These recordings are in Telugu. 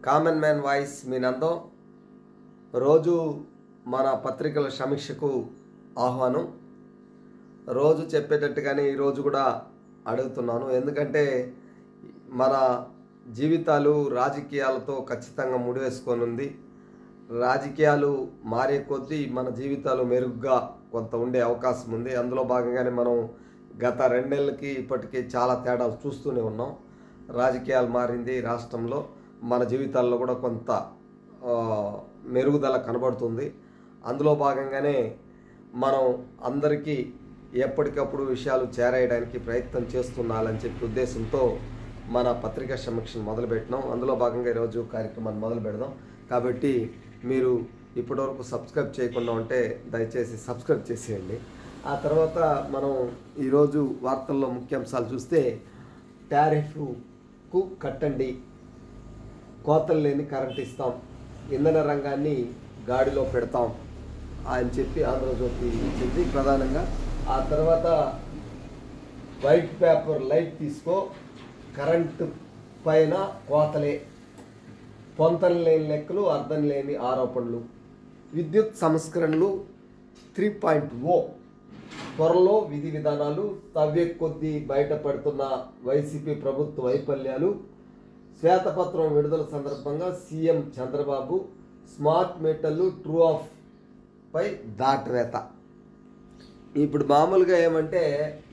కామన్ మ్యాన్ వాయిస్ మీ నందం. రోజు మన పత్రికల సమీక్షకు ఆహ్వానం. రోజు చెప్పేటట్టుగానే ఈరోజు కూడా అడుగుతున్నాను. ఎందుకంటే మన జీవితాలు రాజకీయాలతో ఖచ్చితంగా ముడివేసుకొని ఉంది. రాజకీయాలు మారే కొద్దీ మన జీవితాలు మెరుగ్గా కొంత ఉండే అవకాశం ఉంది. అందులో భాగంగానే మనం గత 2 నెలలకి ఇప్పటికీ చాలా తేడా చూస్తూనే ఉన్నాం. రాజకీయాలు మారింది రాష్ట్రంలో, మన జీవితాల్లో కూడా కొంత మెరుగుదల కనబడుతుంది. అందులో భాగంగానే మనం అందరికీ ఎప్పటికప్పుడు విషయాలు చేరేయడానికి ప్రయత్నం చేస్తున్నాలని చెప్పి ఉద్దేశంతో మన పత్రికా సమీక్షను మొదలుపెట్టినాం. అందులో భాగంగా ఈరోజు కార్యక్రమాన్ని మొదలు పెడదాం. కాబట్టి మీరు ఇప్పటివరకు సబ్స్క్రైబ్ చేయకుండా ఉంటే దయచేసి సబ్స్క్రైబ్ చేసేయండి. ఆ తర్వాత మనం ఈరోజు వార్తల్లో ముఖ్యాంశాలు చూస్తే, టారిఫ్కు కట్టండి, కోతలు లేని కరెంట్ ఇస్తాం, ఇంధన రంగాన్ని గాడిలో పెడతాం అని చెప్పి ఆంధ్రజ్యోతి ఇచ్చింది ప్రధానంగా. ఆ తర్వాత వైట్ పేపర్ లైట్ తీసుకో, కరెంటు పైన కోతలే, పొంతన లేని లెక్కలు, అర్థం లేని ఆరోపణలు, విద్యుత్ సంస్కరణలు 3.0 త్వరలో విధి విధానాలు, తవ్వే కొద్దీ బయటపడుతున్న వైసీపీ ప్రభుత్వ వైఫల్యాలు, శ్వేతపత్రం విడుదల సందర్భంగా సీఎం చంద్రబాబు, స్మార్ట్ మీటర్లు ట్రూ ఆఫ్ పై దాటవేత. ఇప్పుడు మామూలుగా ఏమంటే,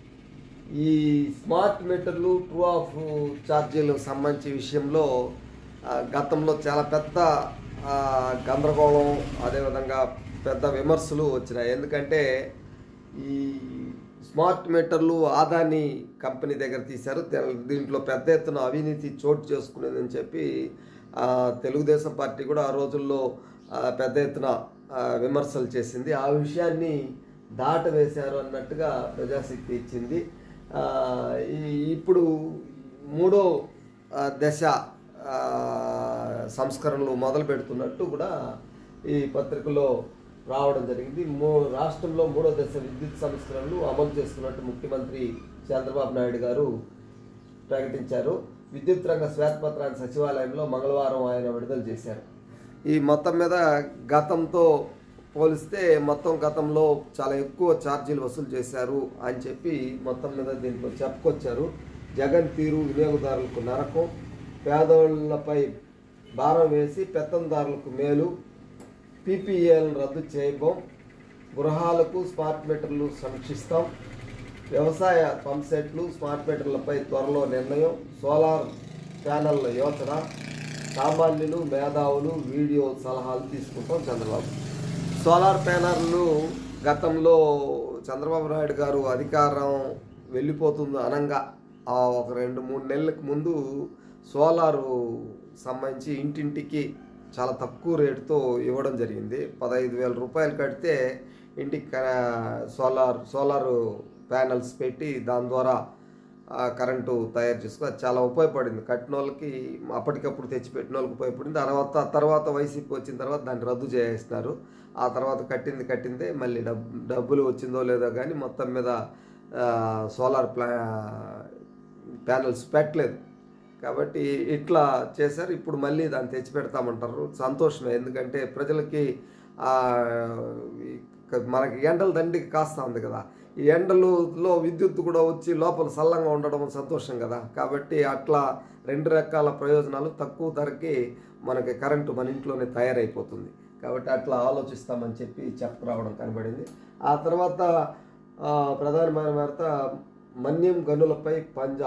ఈ స్మార్ట్ మీటర్లు ట్రూ ఆఫ్ ఛార్జీలకు సంబంధించి విషయంలో గతంలో చాలా పెద్ద గందరగోళం, అదేవిధంగా పెద్ద విమర్శలు వచ్చినాయి. ఎందుకంటే ఈ స్మార్ట్ మీటర్లు ఆదాని కంపెనీ దగ్గర తీశారు. దీంట్లో పెద్ద ఎత్తున అవినీతి చోటు చేసుకునేదని చెప్పి తెలుగుదేశం పార్టీ కూడా ఆ రోజుల్లో పెద్ద ఎత్తున విమర్శలు చేసింది. ఆ విషయాన్ని దాటవేశారు అన్నట్టుగా ప్రజాశక్తి ఇచ్చింది. ఇప్పుడు 3వ దశ సంస్కరణలు మొదలు పెడుతున్నట్టు కూడా ఈ పత్రికలో రావడం జరిగింది. రాష్ట్రంలో 3వ దశ విద్యుత్ సంస్కరణలు అమలు చేస్తున్నట్టు ముఖ్యమంత్రి చంద్రబాబు నాయుడు గారు ప్రకటించారు. విద్యుత్ రంగ శ్వేతపత్రాన్ని సచివాలయంలో మంగళవారం ఆయన విడుదల చేశారు. ఈ మొత్తం మీద గతంతో పోలిస్తే గతంలో చాలా ఎక్కువ ఛార్జీలు వసూలు చేశారు అని చెప్పి మొత్తం మీద దీంట్లో చెప్పుకొచ్చారు. జగన్ తీరు వినియోగదారులకు నరకం, పేదోళ్లపై భారం వేసి పెత్తందారులకు మేలు, పీపీఏలను రద్దు చేయబోం, గృహాలకు స్మార్ట్ మీటర్లు సమీక్షిస్తాం, వ్యవసాయ పంప్సెట్లు స్మార్ట్ మీటర్లపై త్వరలో నిర్ణయం, సోలార్ ప్యానెళ్ల యోచన, సామాన్యులు మేధావులు వీడియో సలహాలు తీసుకుంటాం చంద్రబాబు. సోలార్ ప్యానెళ్లు గతంలో చంద్రబాబు నాయుడు గారు అధికారం వెళ్ళిపోతుంది అనంగా ఒక 2-3 నెలలకు ముందు సోలారు సంబంధించి ఇంటింటికి చాలా తక్కువ రేటుతో ఇవ్వడం జరిగింది. 15,000 రూపాయలు కడితే ఇంటికి సోలారు ప్యానెల్స్ పెట్టి దాని ద్వారా కరెంటు తయారు చేసుకుని అది చాలా ఉపయోగపడింది. కట్టిన వాళ్ళకి, అప్పటికప్పుడు తెచ్చిపెట్టిన వాళ్ళకి ఉపయోగపడింది. తర్వాత వైసీపీ వచ్చిన తర్వాత దాన్ని రద్దు చేసేస్తున్నారు. ఆ తర్వాత కట్టిందే మళ్ళీ డబ్బులు వచ్చిందో లేదో కానీ మొత్తం మీద సోలార్ ప్యానెల్స్ పెట్టలేదు. కాబట్టి ఇట్లా చేశారు. ఇప్పుడు మళ్ళీ దాన్ని తెచ్చిపెడతామంటారు. సంతోషమే. ఎందుకంటే ప్రజలకి మనకి ఎండల దండికి కాస్తా ఉంది కదా, ఈ ఎండలలో విద్యుత్ కూడా వచ్చి లోపల సల్లంగా ఉండడం సంతోషం కదా. కాబట్టి అట్లా 2 రకాల ప్రయోజనాలు, తక్కువ ధరకి మనకి కరెంటు మన ఇంట్లోనే తయారైపోతుంది. కాబట్టి అట్లా ఆలోచిస్తామని చెప్పి చెప్పరావడం కనబడింది. ఆ తర్వాత ప్రధానమైన వార్త, మన్యం గనులపై పంజా,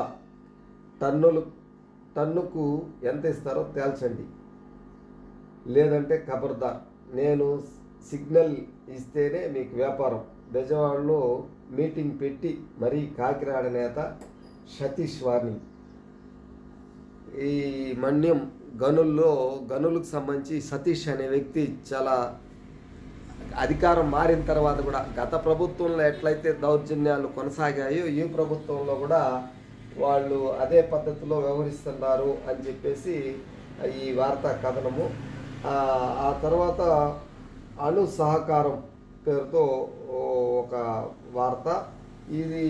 టన్నుకు ఎంత ఇస్తారో తేల్చండి, లేదంటే ఖబర్దార్, నేను సిగ్నల్ ఇస్తేనే మీకు వ్యాపారం. బెజవాడలో మీటింగ్ పెట్టి మరీ కాకినాడ నేత సతీష్ వార్నింగ్. ఈ మన్యం గనులకు సంబంధించి సతీష్ అనే వ్యక్తి చాలా అధికారం మారిన తర్వాత కూడా గత ప్రభుత్వంలో ఎట్లయితే దౌర్జన్యాలు కొనసాగాయో ఈ ప్రభుత్వంలో కూడా వాళ్ళు అదే పద్ధతిలో వ్యవహరిస్తున్నారు అని చెప్పేసి ఈ వార్తా కథనము. ఆ తర్వాత అణు సహకారం పేరుతో ఒక వార్త. ఇది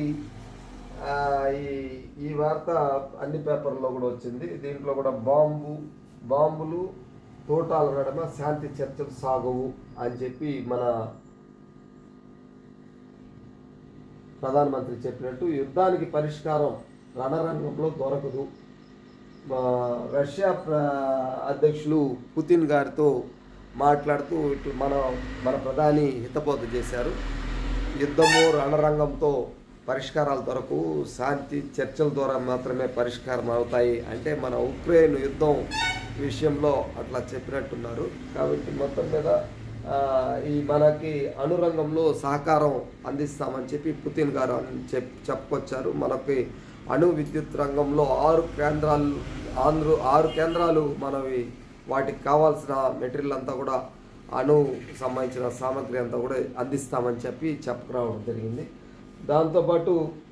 ఈ వార్త అన్ని పేపర్లో కూడా వచ్చింది. దీంట్లో కూడా బాంబు బాంబులు తోటాల నడమ శాంతి చర్చలు సాగవు అని చెప్పి మన ప్రధానమంత్రి చెప్పినట్టు యుద్ధానికి పరిష్కారం రణరంగంలో దొరకదు. రష్యా అధ్యక్షులు పుతిన్ గారితో మాట్లాడుతూ ఇటు మన ప్రధాని హితబోధ చేశారు. యుద్ధము రణరంగంతో పరిష్కారాలు దొరకవు, శాంతి చర్చల ద్వారా మాత్రమే పరిష్కారం అవుతాయి అంటే మన ఉక్రెయిన్ యుద్ధం విషయంలో అట్లా చెప్పినట్టున్నారు. కాబట్టి మొత్తం మీద మనకి అణురంగంలో సహకారం అందిస్తామని చెప్పి పుతిన్ గారు చెప్పుకొచ్చారు. మనకి అణు విద్యుత్ రంగంలో 6 కేంద్రాలు మనవి, వాటికి కావాల్సిన మెటీరియల్ అంతా కూడా అణు సంబంధించిన సామగ్రి అంతా కూడా అందిస్తామని చెప్పి చెప్పుకురావడం జరిగింది. దాంతోపాటు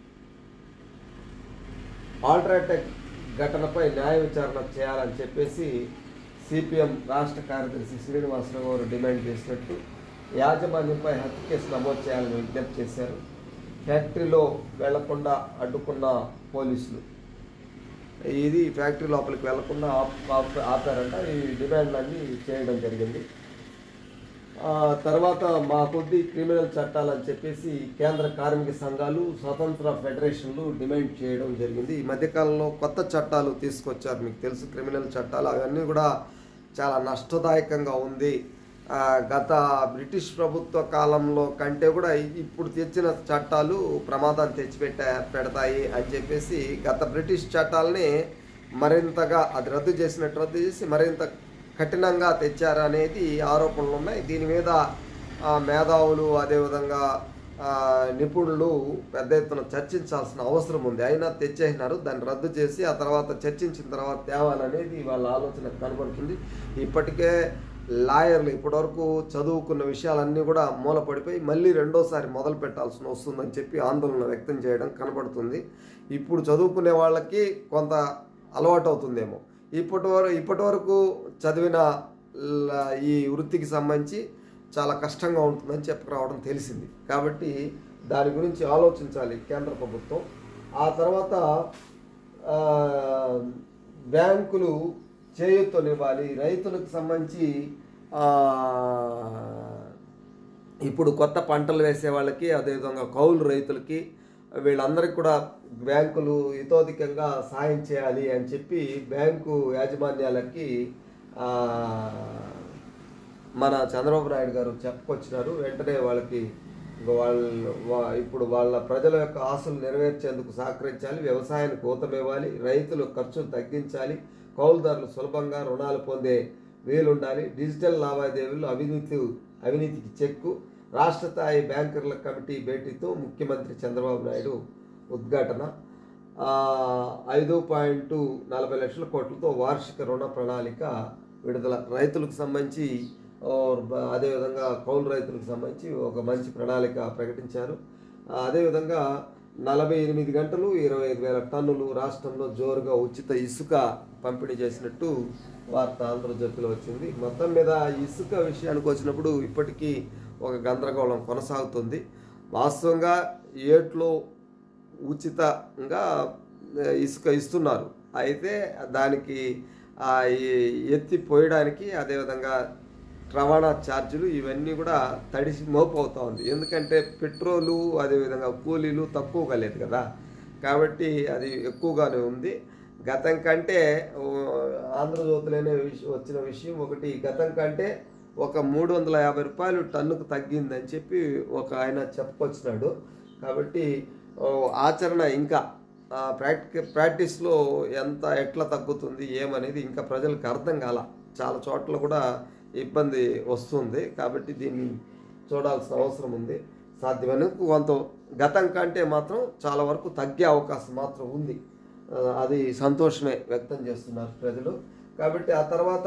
ఆల్ట్రాటెక్ ఘటనపై న్యాయ విచారణ చేయాలని చెప్పేసి సిపిఎం రాష్ట్ర కార్యదర్శి శ్రీనివాసరావు గారు డిమాండ్ చేసినట్టు యాజమాన్యంపై హత్య కేసు నమోదు చేయాలని విజ్ఞప్తి చేశారు. ఫ్యాక్టరీలో వెళ్లకుండా అడ్డుకున్న పోలీసులు, ఇది ఫ్యాక్టరీ లోపలికి వెళ్లకుండా ఆపారంట. ఈ డిమాండ్లన్నీ చేయడం జరిగింది. తర్వాత మా కొద్ది క్రిమినల్ చట్టాలని చెప్పేసి కేంద్ర కార్మిక సంఘాలు, స్వతంత్ర ఫెడరేషన్లు డిమాండ్ చేయడం జరిగింది. ఈ మధ్యకాలంలో కొత్త చట్టాలు తీసుకొచ్చారు, మీకు తెలుసు, క్రిమినల్ చట్టాలు. అవన్నీ కూడా చాలా నష్టదాయకంగా ఉంది. గత బ్రిటిష్ ప్రభుత్వ కాలంలో కంటే కూడా ఇప్పుడు తెచ్చిన చట్టాలు ప్రమాదాన్ని పెడతాయి అని చెప్పేసి గత బ్రిటిష్ చట్టాలని మరింతగా అది రద్దు చేసి మరింత కఠినంగా తెచ్చారనేది ఆరోపణలు ఉన్నాయి. దీని మీద మేధావులు అదేవిధంగా నిపుణులు పెద్ద ఎత్తున చర్చించాల్సిన అవసరం ఉంది. అయినా తెచ్చేసినారు. దాన్ని రద్దు చేసి ఆ తర్వాత చర్చించిన తర్వాత తేవాలనేది వాళ్ళ ఆలోచన కనబడుతుంది. ఇప్పటికే లాయర్లు ఇప్పటివరకు చదువుకున్న విషయాలన్నీ కూడా మూలపడిపోయి మళ్ళీ రెండోసారి మొదలు పెట్టాల్సి వస్తుందని చెప్పి ఆందోళన వ్యక్తం చేయడం కనబడుతుంది. ఇప్పుడు చదువుకునే వాళ్ళకి కొంత అలవాటు అవుతుందేమో. ఇప్పటి వరకు చదివిన ఈ వృత్తికి సంబంధించి చాలా కష్టంగా ఉంటుందని చెప్పుకురావడం తెలిసింది. కాబట్టి దాని గురించి ఆలోచించాలి కేంద్ర ప్రభుత్వం. ఆ తర్వాత బ్యాంకులు చేయూతనివ్వాలి రైతులకు సంబంధించి. ఇప్పుడు కొత్త పంటలు వేసే వాళ్ళకి, అదేవిధంగా కౌలు రైతులకి, వీళ్ళందరికీ కూడా బ్యాంకులు ఇతోధికంగా సాయం చేయాలి అని చెప్పి బ్యాంకు యాజమాన్యాలకి మన చంద్రబాబు నాయుడు గారు చెప్పుకొచ్చినారు. వెంటనే వాళ్ళకి ఇప్పుడు వాళ్ళ ప్రజల యొక్క ఆశలు నెరవేర్చేందుకు సహకరించాలి, వ్యవసాయానికి ఊతమివ్వాలి, రైతులు ఖర్చులు తగ్గించాలి, కౌలుదారులు సులభంగా రుణాలు పొందే వీలుండాలి, డిజిటల్ లావాదేవీలు అవినీతికి చెక్కు, రాష్ట్ర స్థాయి బ్యాంకర్ల కమిటీ భేటీతో ముఖ్యమంత్రి చంద్రబాబు నాయుడు ఉద్ఘాటన, 5.40 లక్షల కోట్లతో వార్షిక రుణ ప్రణాళిక విడుదల, రైతులకు సంబంధించి అదేవిధంగా కౌలు రైతులకు సంబంధించి ఒక మంచి ప్రణాళిక ప్రకటించారు. అదేవిధంగా 48 గంటలు 25,000 టన్నులు రాష్ట్రంలో జోరుగా ఉచిత ఇసుక పంపిణీ చేసినట్టు వార్త ఆంధ్రజ్యోతిలో వచ్చింది. మొత్తం మీద ఇసుక విషయానికి వచ్చినప్పుడు ఇప్పటికీ ఒక గందరగోళం కొనసాగుతుంది. వాస్తవంగా ఏట్లో ఉచితంగా ఇసుక ఇస్తున్నారు. అయితే దానికి ఎత్తి పోయడానికి అదేవిధంగా రవాణా ఛార్జీలు ఇవన్నీ కూడా తడిసి మోపు అవుతూ ఉంది. ఎందుకంటే పెట్రోలు అదేవిధంగా కూలీలు తక్కువగా లేదు కదా, కాబట్టి అది ఎక్కువగానే ఉంది. గతం కంటే ఆంధ్రజ్యోతిలోనే వచ్చిన విషయం ఒకటి, గతం కంటే ఒక 350 రూపాయలు టన్నుకు తగ్గిందని చెప్పి ఒక ఆయన చెప్పుకొచ్చినాడు. కాబట్టి ఆచరణ ఇంకా ప్రాక్టీస్లో ఎట్లా తగ్గుతుంది ఏమనేది ఇంకా ప్రజలకు అర్థం కాల. చాలా చోట్ల కూడా ఇబ్బంది వస్తుంది. కాబట్టి దీన్ని చూడాల్సిన అవసరం ఉంది. సాధ్యమైన కొంత గతం కంటే మాత్రం చాలా వరకు తగ్గే అవకాశం మాత్రం ఉంది. అది సంతోషమే వ్యక్తం చేస్తున్నారు ప్రజలు. కాబట్టి ఆ తర్వాత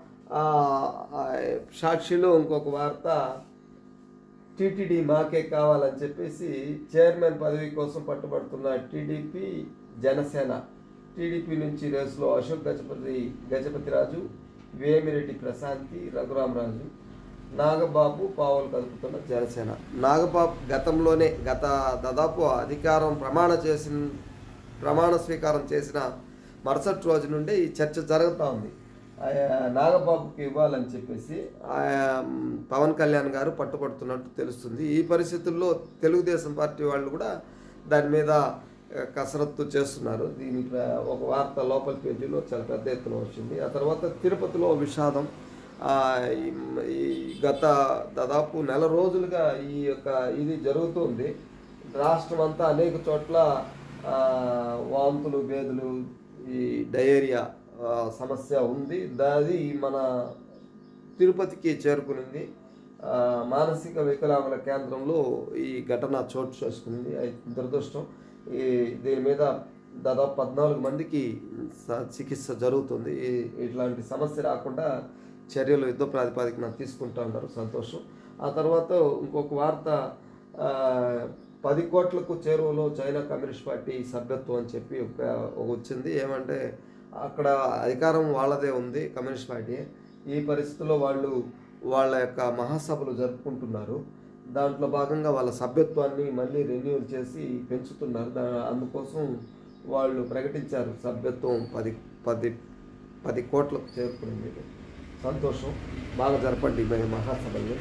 సాక్షిలో ఇంకొక వార్త, టీటీడీ మాకే కావాలని చెప్పేసి చైర్మన్ పదవి కోసం పట్టుబడుతున్న టీడీపీ జనసేన. టీడీపీ నుంచి రేసులో అశోక్ గజపతిరాజు, వేమిరెడ్డి ప్రశాంతి, రఘురామరాజు, నాగబాబు పావులు కదుపుతున్న జనసేన. నాగబాబు గత దాదాపు అధికారం ప్రమాణ స్వీకారం చేసిన మరుసటి రోజు నుండే ఈ చర్చ జరుగుతూ ఉంది. నాగబాబుకి ఇవ్వాలని చెప్పేసి పవన్ కళ్యాణ్ గారు పట్టుబడుతున్నట్టు తెలుస్తుంది. ఈ పరిస్థితుల్లో తెలుగుదేశం పార్టీ వాళ్ళు కూడా దాని మీద కసరత్తు చేస్తున్నారు. దీని ఒక వార్త లోపల పేజీలో చాలా పెద్ద ఎత్తున వచ్చింది. ఆ తర్వాత తిరుపతిలో విషాదం. ఈ గత దాదాపు నెల రోజులుగా ఈ యొక్క ఇది జరుగుతుంది. రాష్ట్రం అంతా అనేక చోట్ల వాంతులు, భేదులు, ఈ డయేరియా సమస్య ఉంది. అది మన తిరుపతికి చేరుకునింది. మానసిక వికలాంగుల కేంద్రంలో ఈ ఘటన చోటు చేసుకుంది. దురదృష్టం. దీని మీద దాదాపు 14 మందికి చికిత్స జరుగుతుంది. ఇట్లాంటి సమస్య రాకుండా చర్యలు యుద్ధ ప్రాతిపదికన తీసుకుంటూ ఉన్నారు. సంతోషం. ఆ తర్వాత ఇంకొక వార్త, 10 కోట్లకు చేరువలో చైనా కమ్యూనిస్ట్ పార్టీ సభ్యత్వం అని చెప్పి వచ్చింది. ఏమంటే అక్కడ అధికారం వాళ్ళదే ఉంది, కమ్యూనిస్ట్ పార్టీ. ఈ పరిస్థితుల్లో వాళ్ళు వాళ్ళ యొక్క మహాసభలు జరుపుకుంటున్నారు. దాంట్లో భాగంగా వాళ్ళ సభ్యత్వాన్ని మళ్ళీ రెన్యూల్ చేసి పెంచుతున్నారు. అందుకోసం వాళ్ళు ప్రకటించారు సభ్యత్వం 10 కోట్లకు చేరుకునింది. సంతోషం. బాగా జరపండి మహాసభల్ని.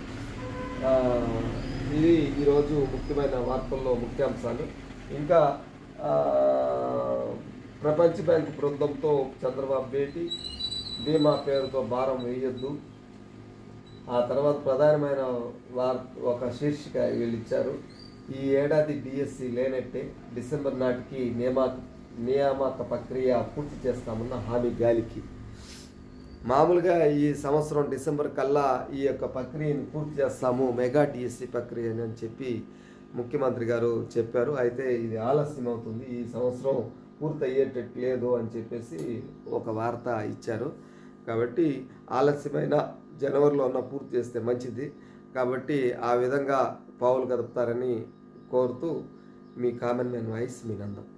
ఇది ఈరోజు ముఖ్యమైన వార్తల్లో ముఖ్యాంశాలు. ఇంకా ప్రపంచ బ్యాంకు బృందంతో చంద్రబాబు భేటీ, బీమా పేరుతో భారం వేయొద్దు. ఆ తర్వాత ప్రధానమైన ఒక శీర్షిక వీళ్ళు ఇచ్చారు, ఈ ఏడాది డిఎస్సి లేనట్టే, డిసెంబర్ నాటికి నియామక ప్రక్రియ పూర్తి చేస్తామన్న హామీ గాలికి. మామూలుగా ఈ సంవత్సరం డిసెంబర్ కల్లా ఈ యొక్క ప్రక్రియను పూర్తి చేస్తాము, మెగా డిఎస్సి ప్రక్రియని అని చెప్పి ముఖ్యమంత్రి గారు చెప్పారు. అయితే ఇది ఆలస్యం అవుతుంది, ఈ సంవత్సరం పూర్తి అయ్యేటట్టు లేదు అని చెప్పేసి ఒక వార్త ఇచ్చారు. కాబట్టి ఆలస్యమైన జనవరిలో పూర్తి చేస్తే మంచిది. కాబట్టి ఆ విధంగా పావులు కదుపుతారని కోరుతూ మీ కామన్ మ్యాన్ వాయిస్ మీ నందం.